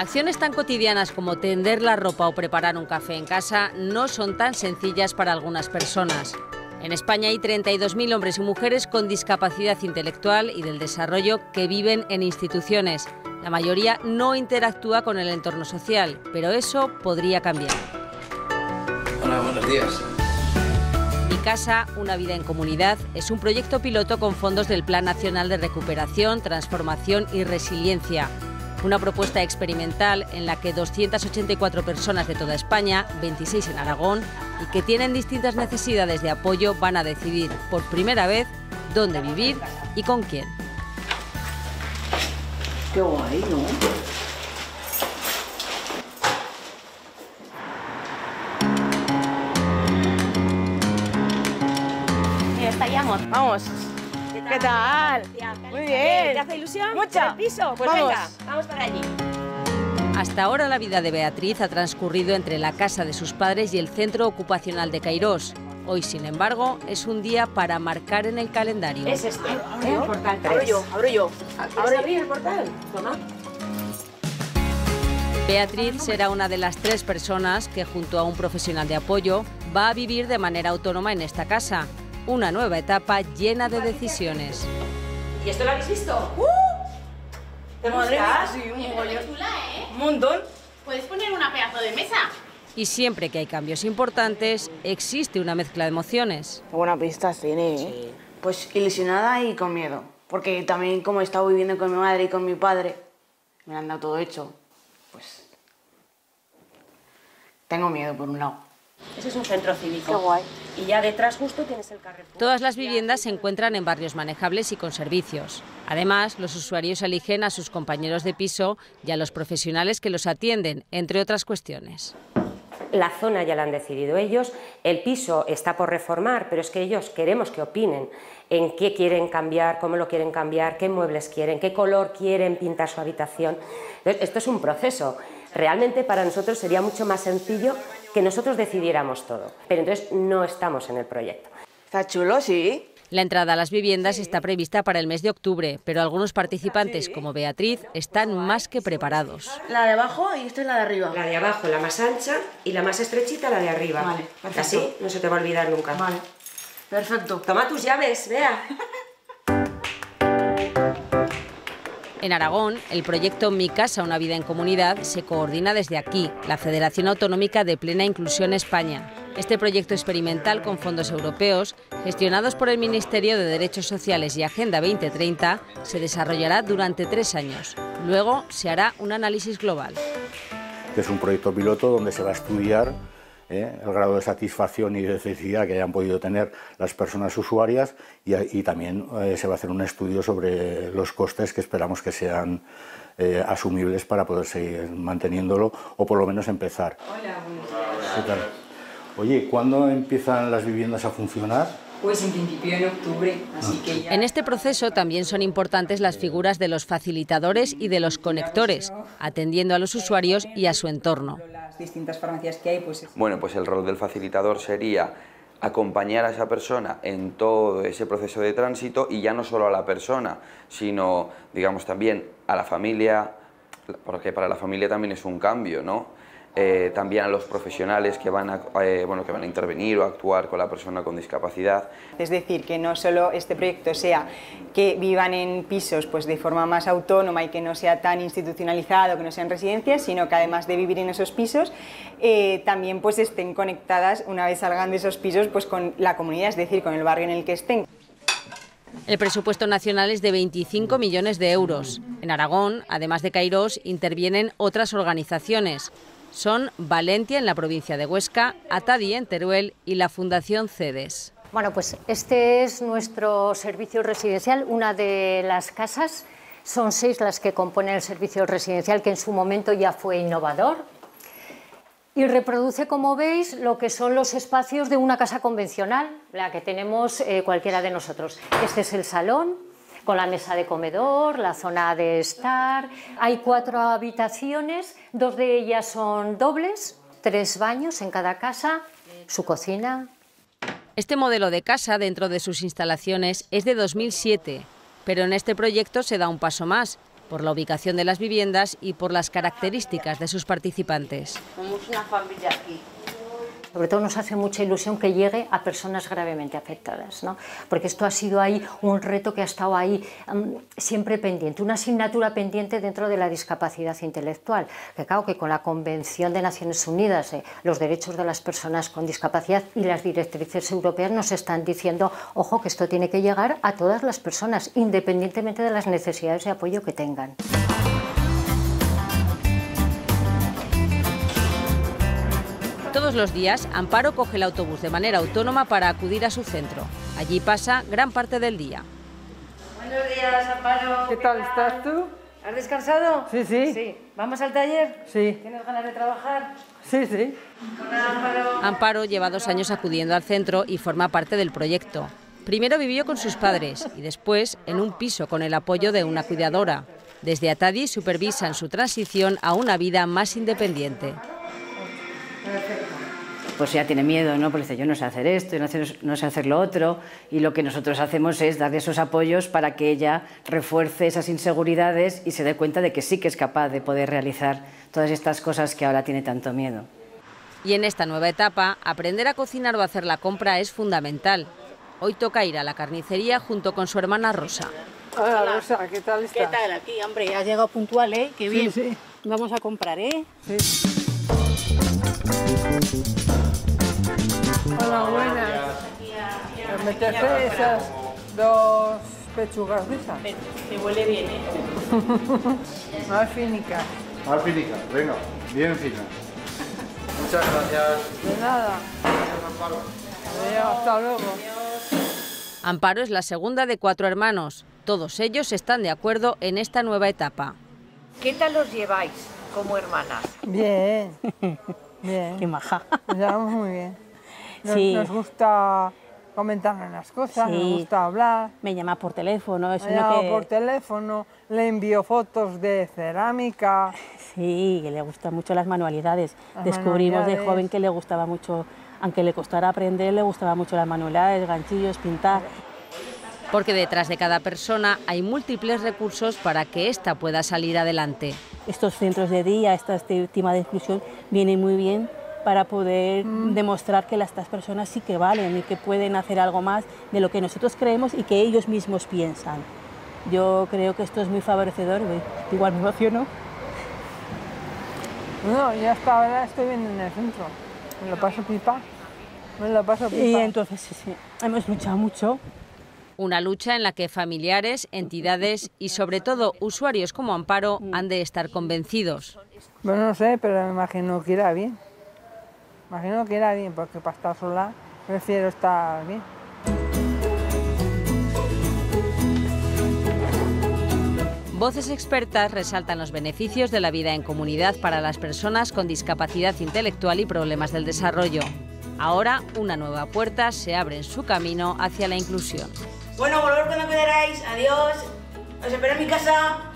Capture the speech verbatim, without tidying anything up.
Acciones tan cotidianas como tender la ropa o preparar un café en casa no son tan sencillas para algunas personas. En España hay treinta y dos mil hombres y mujeres con discapacidad intelectual y del desarrollo que viven en instituciones. La mayoría no interactúa con el entorno social, pero eso podría cambiar. Hola, buenos días. Mi casa, una vida en comunidad, es un proyecto piloto con fondos del Plan Nacional de Recuperación, Transformación y Resiliencia. Una propuesta experimental en la que doscientas ochenta y cuatro personas de toda España, veintiséis en Aragón, y que tienen distintas necesidades de apoyo van a decidir por primera vez dónde vivir y con quién. Qué guay, ¿no? Mira, estaríamos. Vamos. ¿Qué tal? ¿Qué tal? Muy bien. ¿Te hace ilusión? Mucha. ¿El piso? Pues Vamos. venga, vamos para allí. Hasta ahora la vida de Beatriz ha transcurrido entre la casa de sus padres y el centro ocupacional de Cairós. Hoy, sin embargo, es un día para marcar en el calendario. Es este, ¿eh? ¿Eh? Portal Abro tres. yo, abro yo. ¿Abres abrir el portal? Toma. Beatriz será una de las tres personas que, junto a un profesional de apoyo, va a vivir de manera autónoma en esta casa. Una nueva etapa llena de decisiones. ¿Y esto lo habéis visto? ¡Uh! ¿Te Madre mía, gustas? sí, un Oye, mogollón. pero chula, ¿eh? Un montón. Puedes poner una pedazo de mesa. Y siempre que hay cambios importantes, existe una mezcla de emociones. Qué buena pista tiene, ¿eh? Pues ilusionada y con miedo. Porque también como he estado viviendo con mi madre y con mi padre, me han dado todo hecho, pues tengo miedo por un lado. Ese es un centro cívico. Qué guay. Y ya detrás justo tienes el Carrefour. Todas las viviendas se encuentran en barrios manejables y con servicios. Además, los usuarios eligen a sus compañeros de piso y a los profesionales que los atienden, entre otras cuestiones. La zona ya la han decidido ellos, el piso está por reformar, pero es que ellos queremos que opinen en qué quieren cambiar, cómo lo quieren cambiar, qué muebles quieren, qué color quieren pintar su habitación. Entonces, esto es un proceso. Realmente para nosotros sería mucho más sencillo que nosotros decidiéramos todo, pero entonces no estamos en el proyecto. Está chulo, sí. La entrada a las viviendas está prevista para el mes de octubre, pero algunos participantes, como Beatriz, están más que preparados. La de abajo y esta es la de arriba. La de abajo, la más ancha, y la más estrechita, la de arriba. Vale, perfecto. Así no se te va a olvidar nunca. Vale, perfecto. Toma tus llaves, vea. En Aragón, el proyecto Mi Casa, una vida en comunidad se coordina desde aquí, la Federación Autonómica de Plena Inclusión España. Este proyecto experimental con fondos europeos, gestionados por el Ministerio de Derechos Sociales y Agenda veinte treinta, se desarrollará durante tres años. Luego se hará un análisis global. Es un proyecto piloto donde se va a estudiar ¿eh? el grado de satisfacción y de felicidad que hayan podido tener las personas usuarias y, y también eh, se va a hacer un estudio sobre los costes que esperamos que sean eh, asumibles para poder seguir manteniéndolo o por lo menos empezar. Hola, ¿Qué tal? Oye, ¿cuándo empiezan las viviendas a funcionar? Pues en principio en octubre, así que ya... En este proceso también son importantes las figuras de los facilitadores y de los conectores, atendiendo a los usuarios y a su entorno. Las distintas farmacias que hay, pues... Bueno, pues el rol del facilitador sería acompañar a esa persona en todo ese proceso de tránsito y ya no solo a la persona, sino, digamos, también a la familia, porque para la familia también es un cambio, ¿no? Eh, también a los profesionales que van a, eh, bueno, que van a intervenir o actuar con la persona con discapacidad. Es decir, que no solo este proyecto sea que vivan en pisos pues, de forma más autónoma y que no sea tan institucionalizado, que no sean residencias, sino que además de vivir en esos pisos, eh, también pues, estén conectadas, una vez salgan de esos pisos, pues, con la comunidad, es decir, con el barrio en el que estén. El presupuesto nacional es de veinticinco millones de euros. En Aragón, además de Cairós, intervienen otras organizaciones. Son Valentia en la provincia de Huesca, Atadi en Teruel y la Fundación CEDES. Bueno, pues este es nuestro servicio residencial, una de las casas, son seis las que componen el servicio residencial, que en su momento ya fue innovador y reproduce, como veis, lo que son los espacios de una casa convencional, la que tenemos eh, cualquiera de nosotros. Este es el salón, con la mesa de comedor, la zona de estar. Hay cuatro habitaciones, dos de ellas son dobles, tres baños en cada casa, su cocina. Este modelo de casa dentro de sus instalaciones es de dos mil siete, pero en este proyecto se da un paso más por la ubicación de las viviendas y por las características de sus participantes. Somos una familia aquí. Sobre todo nos hace mucha ilusión que llegue a personas gravemente afectadas, ¿no? Porque esto ha sido ahí un reto que ha estado ahí um, siempre pendiente, una asignatura pendiente dentro de la discapacidad intelectual. Que claro que con la Convención de Naciones Unidas de los derechos de las personas con discapacidad y las directrices europeas nos están diciendo, ojo, que esto tiene que llegar a todas las personas, independientemente de las necesidades de apoyo que tengan. Todos los días, Amparo coge el autobús de manera autónoma para acudir a su centro. Allí pasa gran parte del día. Buenos días, Amparo. ¿Qué tal estás tú? ¿Has descansado? Sí, sí. Sí. ¿Vamos al taller? Sí. ¿Tienes ganas de trabajar? Sí, sí. Hola, Amparo. Amparo lleva dos años acudiendo al centro y forma parte del proyecto. Primero vivió con sus padres y después en un piso con el apoyo de una cuidadora. Desde Atadi supervisan su transición a una vida más independiente. Pues ya tiene miedo, ¿no? Porque dice, yo no sé hacer esto, no sé, no sé hacer lo otro, y lo que nosotros hacemos es darle esos apoyos para que ella refuerce esas inseguridades y se dé cuenta de que sí que es capaz de poder realizar todas estas cosas que ahora tiene tanto miedo. Y en esta nueva etapa, aprender a cocinar o hacer la compra es fundamental. Hoy toca ir a la carnicería junto con su hermana Rosa. Hola, Rosa, ¿qué tal estás? ¿Qué tal aquí, hombre? Has llegado puntual, ¿eh? Qué bien. Sí, sí. Vamos a comprar, ¿eh? Sí. Hola, buenas. ¿Me meterte esas dos pechugas de esas? Te huele bien, ¿eh? Más finicas. Más finicas, venga, bien fina. Muchas gracias. De nada. Adiós, hasta luego. Amparo es la segunda de cuatro hermanos. Todos ellos están de acuerdo en esta nueva etapa. ¿Qué tal os lleváis como hermanas? Bien, bien. Qué maja. Nos llevamos muy bien. Nos, Sí. nos gusta comentarnos las cosas, Sí. nos gusta hablar. Me llama por teléfono. Es Me uno llama que... por teléfono, le envío fotos de cerámica. Sí, que le gustan mucho las manualidades. Las Descubrimos manualidades. de joven que le gustaba mucho, aunque le costara aprender, le gustaba mucho las manualidades, ganchillos, pintar. Porque detrás de cada persona hay múltiples recursos para que ésta pueda salir adelante. Estos centros de día, esta este tema de inclusión, vienen muy bien para poder mm. demostrar que las, estas personas sí que valen y que pueden hacer algo más de lo que nosotros creemos y que ellos mismos piensan. Yo creo que esto es muy favorecedor, igual me emociono. No, yo hasta ahora estoy bien en el centro, me lo paso pipa, me lo paso pipa. Y entonces sí, sí, hemos luchado mucho. Una lucha en la que familiares, entidades y sobre todo usuarios como Amparo han de estar convencidos. Bueno, no sé, pero me imagino que irá bien. Me imagino que irá bien, porque para estar sola prefiero estar bien. Voces expertas resaltan los beneficios de la vida en comunidad para las personas con discapacidad intelectual y problemas del desarrollo. Ahora, una nueva puerta se abre en su camino hacia la inclusión. Bueno, volver cuando queráis. Adiós. Os espero en mi casa.